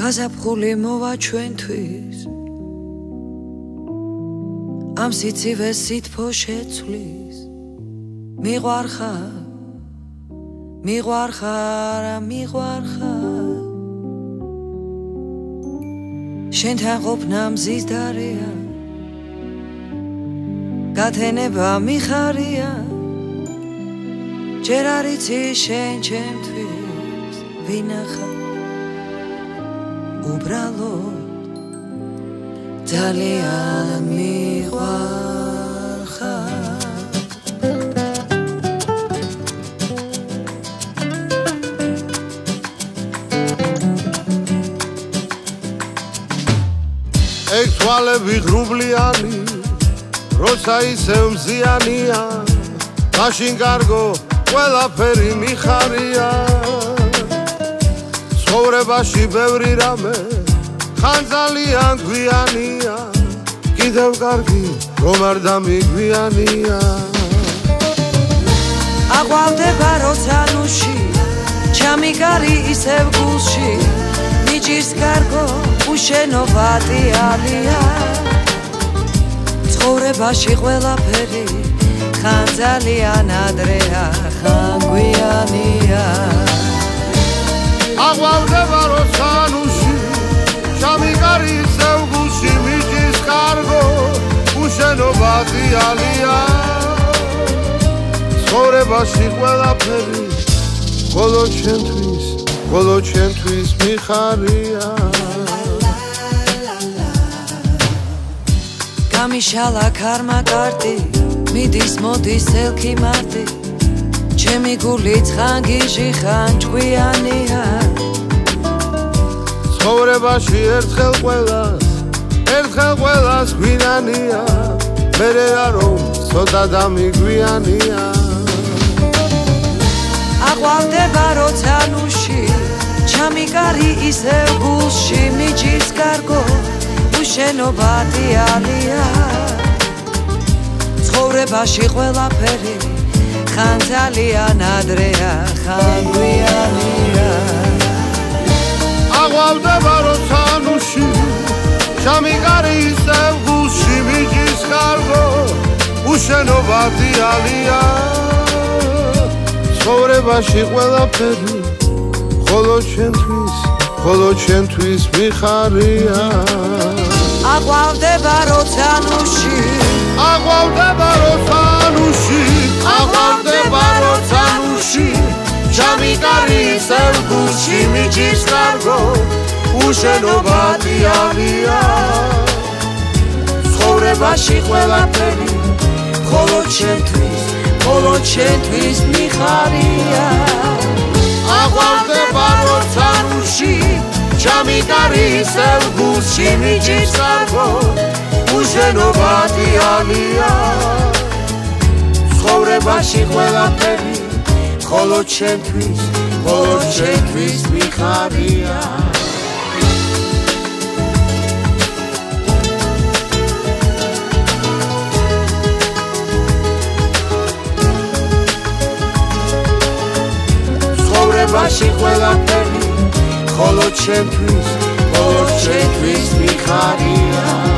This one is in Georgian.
გაზაფხული მოვა ჩვენთვის ამ სიცივეს სითბო შეცვლის მიყვარხარ შენთან ყოფნა მზის დარეა გათენება მიხარია ჯერ არ იცი შენ ჩემთვის ვინახარ უბრალოდ ძალიან მიყვარხარ ეგ თვალები ღრუბლიანი როცა ისევ მზიანია მაშინ კარგო ყველაფერი მიხარია ცხოვრებაში ბევრი რამე ხან ძალიან გვიანია კიდევ კარგი რომ არ დამიგვიანია აყვავდება როცა ნუში ჩამიგარი ისევ გულში მიჭირს კარგო უშენობა დიალია ცხოვრებაში ყველაფერი ხან ძალიან ადრეა ხან გვიანია აყვავდება როცა ნუში ჩამიგარი ისევ გულში მიჭირს კარგო უშენობა დიალია ცხოვრებაში ყველაფერი ხოლო ჩემთვის მიხარია გამიშალა ქარმა კარტი მიდის მოდის ელქი მარტი ჩემი გული ცხანგიჟი ხან ჭკვიანია ცხოვრებაში ერთხელ ყველას გვინანია მერე რა რომ ცოტა დამიგვიანია აყვავდება როცა ნუში ჩამიგარი ისევ გულში მიჭირს კარგო უშენობა დიალია ცხოვრებაში ყველაფერი ხან ძალიან ადრეა ხან გვიანია აყვავდება როცა ნუში ჩამიგარი ისევ გულში მიჭირს კარგო უშენობა დიალია ცხოვრებაში ყველაფერი ხოლო ჩემთვის მიხარია აყვავდება როცა ნუში ჩამიგარი ისევ გულში მიჭირს კარგო უშენობა დიალია ცხოვრებაში ყველაფერი ხოლო ჩემთვის მიხარია აყვავდება როცა ნუში ჩამიგარი ისევ გულში მიჭირს კარგო უშენობა დიალია ცხოვრებაში ყველაფერი ხოლო ჩემთვის მიხარია ცხოვრებაში ყველაფერი ხოლო ჩემთვის მიხარია